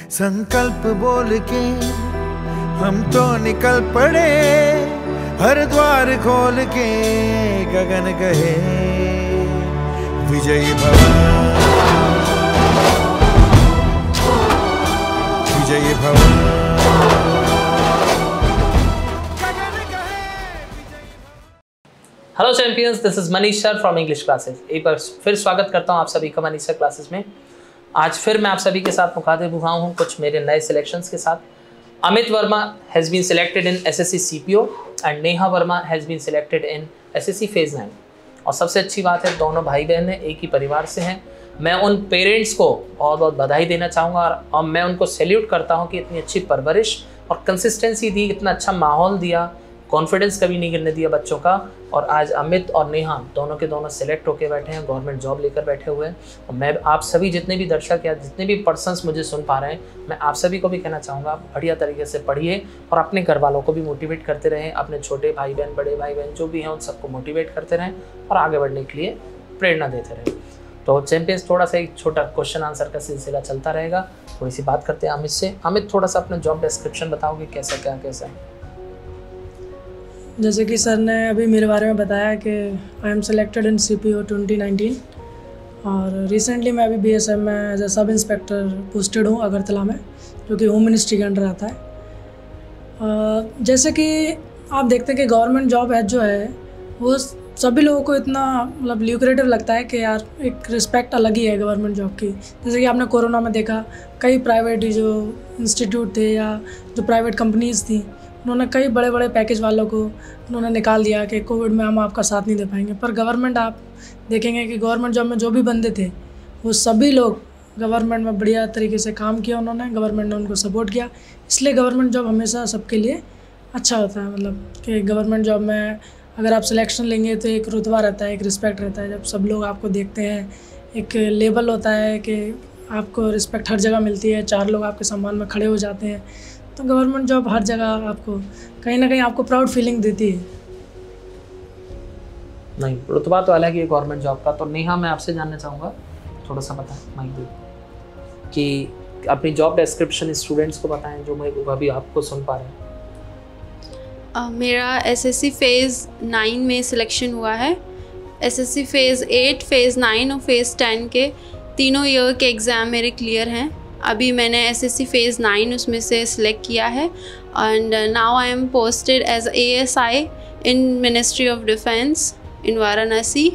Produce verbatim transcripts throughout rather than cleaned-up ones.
संकल्प बोल के हम तो निकल पड़े, हर द्वार खोल के गगन कहे विजयी भव, विजयी भव। Hello champions, this is Manish sir from English classes. एक बार फिर स्वागत करता हूं आप सभी का मनीष सर क्लासेस में। आज फिर मैं आप सभी के साथ मुखातिब हुआ हूं कुछ मेरे नए सिलेक्शंस के साथ। Amit Verma has been selected in SSC CPO and Neha Verma has been selected in SSC phase nine. और सबसे अच्छी बात है, दोनों भाई बहन हैं, एक ही परिवार से हैं। मैं उन पेरेंट्स को बहुत बहुत बधाई देना चाहूँगा और मैं उनको सैल्यूट करता हूँ कि इतनी अच्छी परवरिश और कंसिस्टेंसी दी, इतना अच्छा माहौल दिया, कॉन्फिडेंस कभी नहीं गिरने दिया बच्चों का। और आज अमित और नेहा दोनों के दोनों सिलेक्ट होकर बैठे हैं, गवर्नमेंट जॉब लेकर बैठे हुए हैं। और मैं आप सभी जितने भी दर्शक या जितने भी पर्सन्स मुझे सुन पा रहे हैं, मैं आप सभी को भी कहना चाहूँगा, बढ़िया तरीके से पढ़िए और अपने घर वालों को भी मोटिवेट करते रहें। अपने छोटे भाई बहन, बड़े भाई बहन जो भी हैं, उन सबको मोटिवेट करते रहें और आगे बढ़ने के लिए प्रेरणा देते रहें। तो चैंपियंस, थोड़ा सा एक छोटा क्वेश्चन आंसर का सिलसिला चलता रहेगा। थोड़ी सी बात करते हैं अमित से। अमित, थोड़ा सा अपना जॉब डिस्क्रिप्शन बताओगे, कैसा क्या कैसा है? जैसे कि सर ने अभी मेरे बारे में बताया कि I am selected in C P O twenty nineteen और रिसेंटली मैं अभी बी एस एफ में as a sub inspector posted हूँ अगरतला में, जो कि होम मिनिस्ट्री के अंडर आता है। जैसे कि आप देखते हैं कि गवर्नमेंट जॉब है जो है वो सभी लोगों को इतना मतलब ल्यूक्रेटिव लगता है कि यार एक रिस्पेक्ट अलग ही है गवर्नमेंट जॉब की। जैसे कि आपने कोरोना में देखा, कई प्राइवेट जो इंस्टीट्यूट थे या जो प्राइवेट कंपनीज़ थी, उन्होंने कई बड़े बड़े पैकेज वालों को उन्होंने निकाल दिया कि कोविड में हम आपका साथ नहीं दे पाएंगे। पर गवर्नमेंट, आप देखेंगे कि गवर्नमेंट जॉब में जो भी बंदे थे वो सभी लोग गवर्नमेंट में बढ़िया तरीके से काम किया उन्होंने, गवर्नमेंट ने उनको सपोर्ट किया। इसलिए गवर्नमेंट जॉब हमेशा सबके लिए अच्छा होता है। मतलब कि गवर्नमेंट जॉब में अगर आप सिलेक्शन लेंगे तो एक रुतबा रहता है, एक रिस्पेक्ट रहता है। जब सब लोग आपको देखते हैं, एक लेवल होता है कि आपको रिस्पेक्ट हर जगह मिलती है, चार लोग आपके सम्मान में खड़े हो जाते हैं। तो गवर्नमेंट जॉब हर जगह आपको कहीं ना कहीं आपको प्राउड फीलिंग देती है। नहीं, रुतबा तो अलग ही है गवर्नमेंट जॉब का। तो नेहा, मैं आपसे जानना चाहूँगा, थोड़ा सा बताएं माइक दे कि अपनी जॉब डिस्क्रिप्शन स्टूडेंट्स को बताएं जो मैं अभी आपको सुन पा रहे हैं। Uh, मेरा एसएससी फेज़ नाइन में सिलेक्शन हुआ है। SSC phase eight, phase nine और फेज़ टेन के तीनों ईयर के एग्ज़ाम मेरे क्लियर हैं। अभी मैंने एसएससी फेज़ नाइन उसमें से सिलेक्ट किया है and now I am posted as ASI in ministry of defence in Varanasi.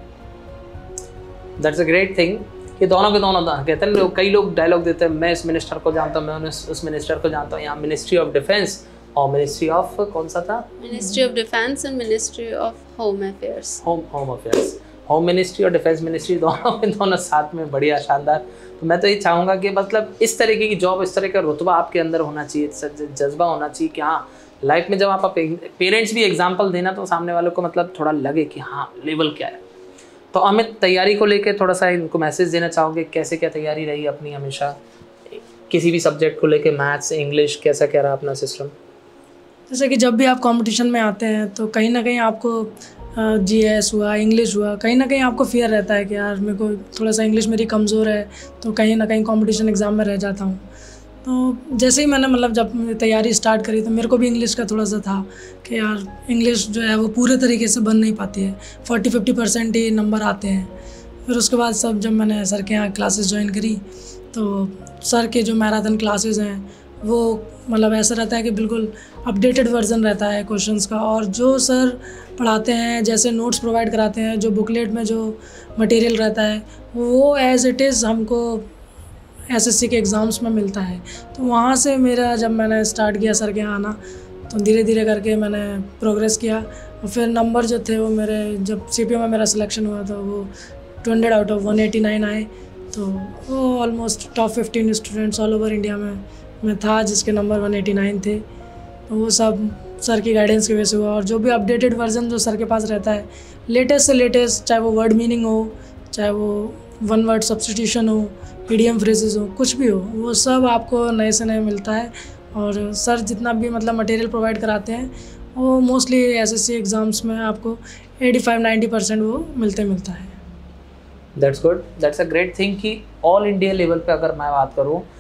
That's a great thing कि दोनों के दोनों कहते हैं लोग, कई लोग डायलॉग देते हैं, मैं इस मिनिस्टर को जानता हूँ, मैं उस मिनिस्टर को जानता हूँ। यहाँ मिनिस्ट्री ऑफ डिफेंस और मिनिस्ट्री ऑफ कौन सा था? Ministry of defence and ministry of home affairs. Home home affairs, home ministry और डिफेंस मिनिस्ट्री दोनों के दोनों साथ में, बढ़िया शानदार। तो मैं तो ये चाहूँगा कि मतलब इस तरीके की जॉब, इस तरह का रुतबा आपके अंदर होना चाहिए, जज्बा होना चाहिए कि हाँ लाइफ में जब आप पेरेंट्स भी एग्जाम्पल देना तो सामने वालों को मतलब थोड़ा लगे कि हाँ लेवल क्या है। तो अमित, तैयारी को लेकर थोड़ा सा इनको मैसेज देना चाहोगे, कैसे क्या तैयारी रही अपनी हमेशा किसी भी सब्जेक्ट को लेकर? मैथ्स, इंग्लिश, कैसा क्या रहा अपना सिस्टम? जैसे कि जब भी आप कंपटीशन में आते हैं तो कहीं ना कहीं आपको जीएस हुआ, इंग्लिश हुआ, कहीं ना कहीं आपको फियर रहता है कि यार मेरे को थोड़ा सा इंग्लिश मेरी कमज़ोर है तो कहीं ना कहीं कंपटीशन एग्ज़ाम में रह जाता हूँ। तो जैसे ही मैंने मतलब जब तैयारी स्टार्ट करी तो मेरे को भी इंग्लिश का थोड़ा सा था कि यार इंग्लिश जो है वो पूरे तरीके से बन नहीं पाती है, फोर्टी फिफ्टी परसेंट ही नंबर आते हैं। फिर उसके बाद सब जब मैंने सर के यहाँ क्लासेस ज्वाइन करी तो सर के जो मैराथन क्लासेस हैं वो मतलब ऐसा रहता है कि बिल्कुल अपडेटेड वर्जन रहता है क्वेश्चंस का। और जो सर पढ़ाते हैं, जैसे नोट्स प्रोवाइड कराते हैं, जो बुकलेट में जो मटेरियल रहता है वो एज़ इट इज़ हमको एसएससी के एग्ज़ाम्स में मिलता है। तो वहाँ से मेरा जब मैंने स्टार्ट किया सर के यहाँ आना तो धीरे धीरे करके मैंने प्रोग्रेस किया। और फिर नंबर जो थे वो मेरे, जब सीपीओ में मेरा सिलेक्शन हुआ तो वो two hundred out of one eighty nine आए। तो वो almost top fifteen students all over India में मैं था जिसके नंबर वन एटी नाइन थे। तो वो सब सर की गाइडेंस की वजह से हुआ। और जो भी अपडेटेड वर्जन जो सर के पास रहता है, लेटेस्ट से लेटेस्ट, चाहे वो वर्ड मीनिंग हो, चाहे वो वन वर्ड सब्स्टिट्यूशन हो, ईडीएम फ्रेजेस हो, कुछ भी हो, वो सब आपको नए से नए मिलता है। और सर जितना भी मतलब मटेरियल प्रोवाइड कराते हैं वो मोस्टली एसएससी एग्ज़ाम्स में आपको एटी फाइव नाइन्टी परसेंट वो मिलते मिलता है। That's good, that's a great thing कि ऑल इंडिया लेवल पे अगर मैं बात करूँ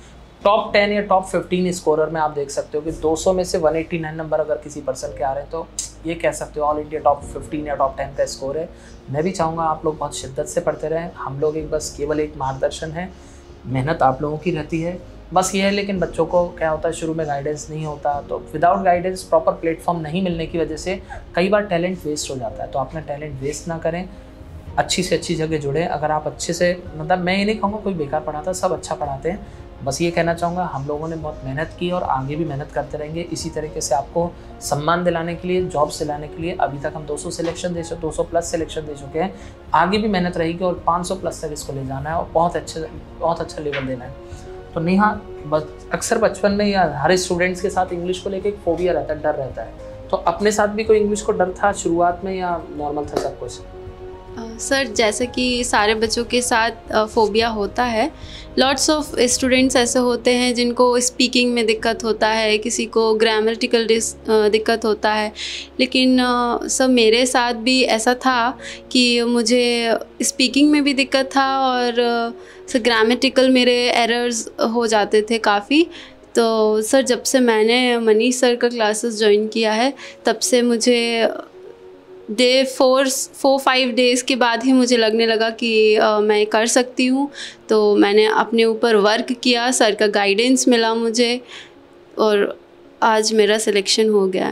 टॉप टेन या टॉप फिफ्टीन स्कोरर में आप देख सकते हो कि दो सौ में से एक सौ नवासी नंबर अगर किसी पर्सन के आ रहे हैं तो ये कह सकते हो ऑल इंडिया टॉप फिफ्टीन या टॉप टेन का स्कोर है। मैं भी चाहूँगा आप लोग बहुत शिद्दत से पढ़ते रहें, हम लोग एक बस केवल एक मार्गदर्शन है, मेहनत आप लोगों की रहती है बस ये है। लेकिन बच्चों को क्या होता है शुरू में गाइडेंस नहीं होता, तो विदाउट गाइडेंस प्रॉपर प्लेटफॉर्म नहीं मिलने की वजह से कई बार टैलेंट वेस्ट हो जाता है। तो अपना टैलेंट वेस्ट ना करें, अच्छी से अच्छी जगह जुड़े। अगर आप अच्छे से, मतलब मैं ये नहीं कहूँगा कोई बेकार पढ़ाता, सब अच्छा पढ़ाते हैं, बस ये कहना चाहूँगा हम लोगों ने बहुत मेहनत की और आगे भी मेहनत करते रहेंगे। इसी तरीके से आपको सम्मान दिलाने के लिए, जॉब्स दिलाने के लिए अभी तक हम दो सौ सिलेक्शन दे चुके दो सौ प्लस सिलेक्शन दे चुके हैं, आगे भी मेहनत रहेगी और पाँच सौ प्लस तक इसको ले जाना है और बहुत अच्छे बहुत अच्छा लेवल देना है। तो नेहा, बस अक्सर बचपन में या हर स्टूडेंट्स के साथ इंग्लिश को लेकर एक फोबिया रहता है, डर रहता है, तो अपने साथ भी कोई इंग्लिश को डर था शुरुआत में या नॉर्मल था सब कुछ? सर uh, जैसे कि सारे बच्चों के साथ फोबिया uh, होता है। लॉट्स ऑफ स्टूडेंट्स ऐसे होते हैं जिनको स्पीकिंग में दिक्कत होता है, किसी को ग्रामेटिकल uh, दिक्कत होता है, लेकिन uh, सब मेरे साथ भी ऐसा था कि मुझे स्पीकिंग में भी दिक्कत था और uh, ग्रामेटिकल मेरे एरर्स हो जाते थे काफ़ी। तो सर जब से मैंने मनीष सर का क्लासेस ज्वाइन किया है तब से मुझे day four four five days के बाद ही मुझे लगने लगा कि आ, मैं कर सकती हूँ। तो मैंने अपने ऊपर वर्क किया, सर का गाइडेंस मिला मुझे और आज मेरा सिलेक्शन हो गया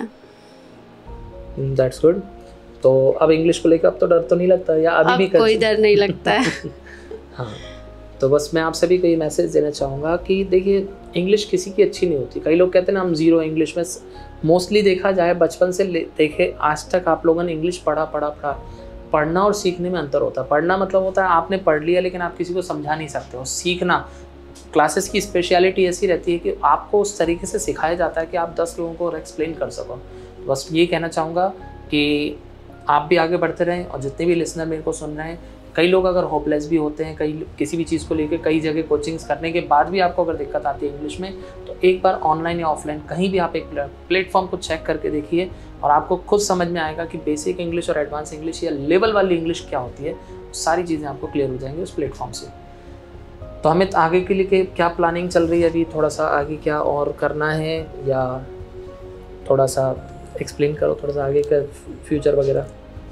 है। That's good. तो अब इंग्लिश को लेकर अब तो डर तो नहीं लगता या अभी अब भी कोई डर नहीं लगता है। हाँ, तो बस मैं आप सभी को ये मैसेज देना चाहूँगा कि देखिए इंग्लिश किसी की अच्छी नहीं होती। कई लोग कहते हैं ना हम ज़ीरो इंग्लिश में, मोस्टली देखा जाए बचपन से देखे आज तक आप लोगों ने इंग्लिश पढ़ा पढ़ा पढ़ा पढ़ना और सीखने में अंतर होता है। पढ़ना मतलब होता है आपने पढ़ लिया लेकिन आप किसी को समझा नहीं सकते हो। सीखना, क्लासेस की स्पेशलिटी ऐसी रहती है कि आपको उस तरीके से सिखाया जाता है कि आप दस लोगों को एक्सप्लेन कर सको। बस ये कहना चाहूँगा कि आप भी आगे बढ़ते रहें और जितने भी लिसनर मेरे को सुन रहे हैं, कई लोग अगर होपलेस भी होते हैं, कई किसी भी चीज़ को लेकर कई जगह कोचिंग्स करने के बाद भी आपको अगर दिक्कत आती है इंग्लिश में, तो एक बार ऑनलाइन या ऑफलाइन कहीं भी आप एक प्लेटफॉर्म को चेक करके देखिए और आपको खुद समझ में आएगा कि बेसिक इंग्लिश और एडवांस इंग्लिश या लेवल वाली इंग्लिश क्या होती है। सारी चीज़ें आपको क्लियर हो जाएंगी उस प्लेटफॉर्म से। तो हमें आगे के लिए क्या प्लानिंग चल रही है अभी, थोड़ा सा आगे क्या और करना है या थोड़ा सा एक्सप्लेन करो, थोड़ा सा आगे का फ्यूचर वगैरह।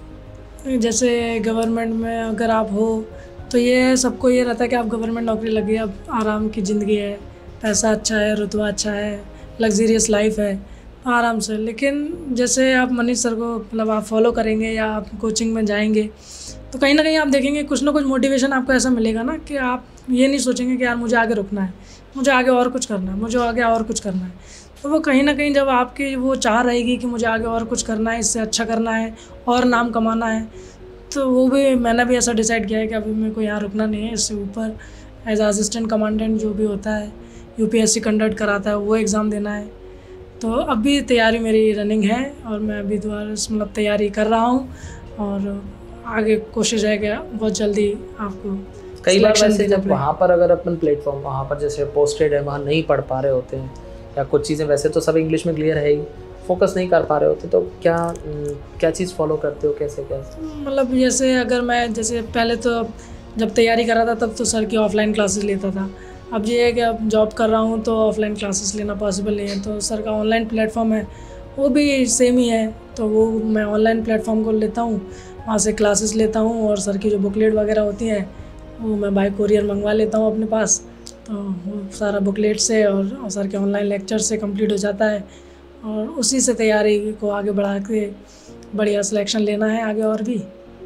जैसे गवर्नमेंट में अगर आप हो तो ये सबको ये रहता है कि आप गवर्नमेंट नौकरी लगी, अब आराम की ज़िंदगी है, पैसा अच्छा है, रुतबा अच्छा है, लग्जरियस लाइफ है, आराम से। लेकिन जैसे आप मनीष सर को मतलब आप फॉलो करेंगे या आप कोचिंग में जाएंगे तो कहीं ना कहीं आप देखेंगे कुछ ना कुछ मोटिवेशन आपको ऐसा मिलेगा ना कि आप ये नहीं सोचेंगे कि यार मुझे आगे रुकना है, मुझे आगे और कुछ करना है, मुझे आगे और कुछ करना है। तो वो कहीं ना कहीं जब आपकी वो चाह रहेगी कि मुझे आगे और कुछ करना है, इससे अच्छा करना है और नाम कमाना है, तो वो भी मैंने भी ऐसा डिसाइड किया है कि अभी मेरे को यहाँ रुकना नहीं है। इससे ऊपर एज असिस्टेंट कमांडेंट जो भी होता है, यूपीएससी कंडक्ट कराता है, वो एग्ज़ाम देना है। तो अभी तैयारी मेरी रनिंग है और मैं अभी दोबारा मतलब तैयारी कर रहा हूँ और आगे कोशिश है कि बहुत जल्दी आपको कई बार वैसे जब वहाँ पर अगर अपन प्लेटफॉर्म वहाँ पर जैसे पोस्टेड है, वहाँ नहीं पढ़ पा रहे होते हैं या कुछ चीज़ें, वैसे तो सब इंग्लिश में क्लियर है ही, फोकस नहीं कर पा रहे होते, तो क्या क्या चीज़ फॉलो करते हो, कैसे कैसे? मतलब जैसे अगर मैं जैसे पहले तो जब तैयारी कर रहा था तब तो सर की ऑफलाइन क्लासेस लेता था। अब ये है कि अब जॉब कर रहा हूँ तो ऑफलाइन क्लासेस लेना पॉसिबल नहीं है, तो सर का ऑनलाइन प्लेटफॉर्म है वो भी सेम ही है, तो वो मैं ऑनलाइन प्लेटफॉर्म को लेता हूँ, वहाँ से क्लासेस लेता हूँ और सर की जो बुकलेट वगैरह होती हैं वो मैं बाय कोरियर मंगवा लेता हूँ अपने पास। तो वो सारा बुकलेट से और सर के ऑनलाइन लेक्चर से कंप्लीट हो जाता है और उसी से तैयारी को आगे बढ़ा के बढ़िया सिलेक्शन लेना है आगे और भी।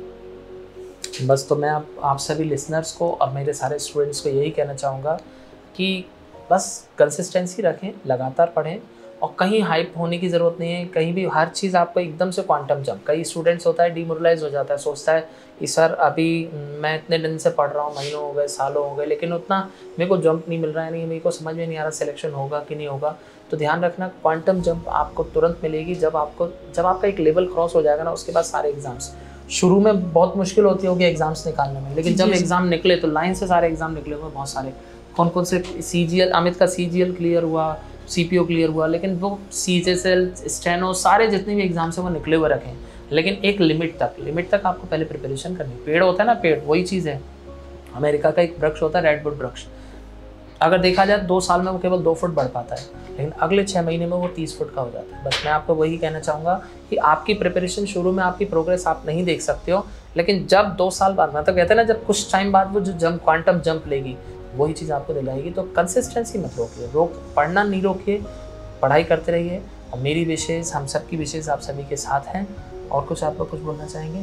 बस तो मैं आप आप सभी लिसनर्स को और मेरे सारे स्टूडेंट्स को यही कहना चाहूँगा कि बस कंसिस्टेंसी रखें, लगातार पढ़ें और कहीं हाइप होने की ज़रूरत नहीं है। कहीं भी हर चीज़ आपको एकदम से क्वांटम जंप, कई स्टूडेंट्स होता है डिमोरलाइज हो जाता है, सोचता है कि सर अभी मैं इतने दिन से पढ़ रहा हूँ, महीनों हो गए, सालों हो गए, लेकिन उतना मेरे को जंप नहीं मिल रहा है, नहीं मेरे को समझ में नहीं आ रहा सिलेक्शन होगा कि नहीं होगा। तो ध्यान रखना, क्वांटम जंप आपको तुरंत मिलेगी जब आपको जब आपका एक लेवल क्रॉस हो जाएगा ना, उसके बाद सारे एग्जाम्स शुरू में बहुत मुश्किल होती होगी एग्जाम्स निकालने में, लेकिन जब एग्ज़ाम निकले तो लाइन से सारे एग्ज़ाम निकले हुए बहुत सारे। कौन कौन से सी जी एल, अमित का सी जी एल क्लियर हुआ, सी पी ओ क्लियर हुआ, लेकिन वो सी एस एल, स्टेनो, सारे जितने भी एग्जाम्स हैं वो निकले हुए रखें, लेकिन एक लिमिट तक लिमिट तक आपको पहले प्रिपरेशन करनी। पेड़ होता है ना, पेड़ वही चीज़ है, अमेरिका का एक वृक्ष होता है रेडवुड वृक्ष, अगर देखा जाए दो साल में वो केवल दो फुट बढ़ पाता है, लेकिन अगले छः महीने में वो तीस फुट का हो जाता है। बस मैं आपको वही कहना चाहूँगा कि आपकी प्रिपरेशन शुरू में आपकी प्रोग्रेस आप नहीं देख सकते हो, लेकिन जब दो साल बाद, मतलब कहते हैं ना, जब कुछ टाइम बाद वो जो जंप क्वांटम जंप लेगी वही चीज़ आपको दिलाएगी। तो कंसिस्टेंसी मत रोकिए, रोक पढ़ना नहीं रोकिए, पढ़ाई करते रहिए। और मेरी विशेष, हम सब की विशेष आप सभी के साथ हैं। और कुछ आप लोग कुछ बोलना चाहेंगे?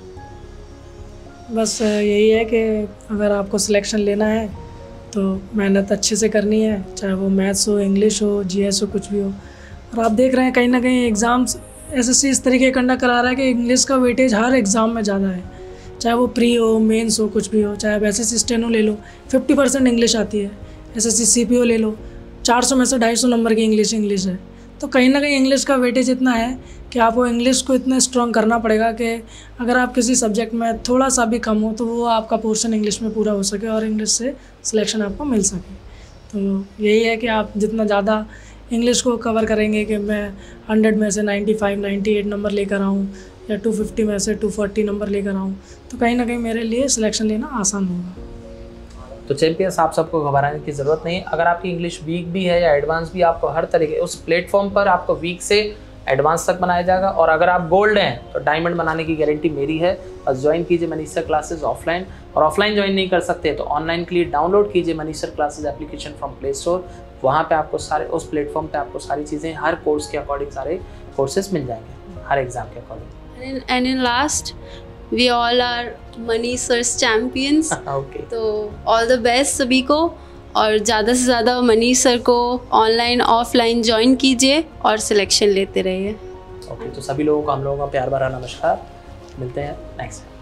बस यही है कि अगर आपको सिलेक्शन लेना है तो मेहनत अच्छे से करनी है, चाहे वो मैथ्स हो, इंग्लिश हो, जीएस हो, कुछ भी हो। और आप देख रहे हैं कहीं ना कहीं एग्ज़ाम्स एसएससी इस तरीके कंडक्ट करा रहा है कि इंग्लिश का वेटेज हर एग्ज़ाम में ज़्यादा है, चाहे वो प्री हो, मेंस हो, कुछ भी हो। चाहे आप एसएससी स्टेनो ले लो, फिफ्टी परसेंट इंग्लिश आती है। एसएससी सीपीओ ले लो, चार सौ में से ढाई सौ नंबर की इंग्लिश इंग्लिश है। तो कहीं ना कहीं इंग्लिश का वेटेज इतना है कि आपको इंग्लिश को इतना स्ट्रॉन्ग करना पड़ेगा कि अगर आप किसी सब्जेक्ट में थोड़ा सा भी कम हो तो वो आपका पोर्शन इंग्लिश में पूरा हो सके और इंग्लिश से सिलेक्शन आपको मिल सके। तो यही है कि आप जितना ज़्यादा इंग्लिश को कवर करेंगे कि मैं हंड्रेड में से ninety five ninety eight number लेकर आऊँ या टू फिफ्टी में से टू फोर्टी नंबर लेकर आऊँ, तो कहीं ना कहीं मेरे लिए सिलेक्शन लेना आसान होगा। तो चैंपियंस, आप सबको घबराने की ज़रूरत नहीं। अगर आपकी इंग्लिश वीक भी है या एडवांस भी, आपको हर तरीके उस प्लेटफॉर्म पर आपको वीक से एडवांस तक बनाया जाएगा। और अगर आप गोल्ड हैं तो डायमंड बनाने की गारंटी मेरी है। बस ज्वाइन कीजिए मनीष क्लासेस ऑफलाइन, और ऑफलाइन ज्वाइन नहीं कर सकते तो ऑनलाइन के लिए डाउनलोड कीजिए Manish classes application from Play Store. वहाँ पे आपको सारे, उस प्लेटफॉर्म पे आपको सारी चीज़ें हर कोर्स के अकॉर्डिंग सारे कोर्सेज मिल जाएंगे, हर एग्जाम के according. And in last, we all are Manish sirs champions. Okay, तो ऑल द बेस्ट सभी को, और ज़्यादा से ज़्यादा मनीष सर को ऑनलाइन ऑफलाइन ज्वाइन कीजिए और सिलेक्शन लेते रहिए। ओके, तो सभी लोगों को हम लोगों का प्यार भरा नमस्कार। मिलते हैं नेक्स्ट।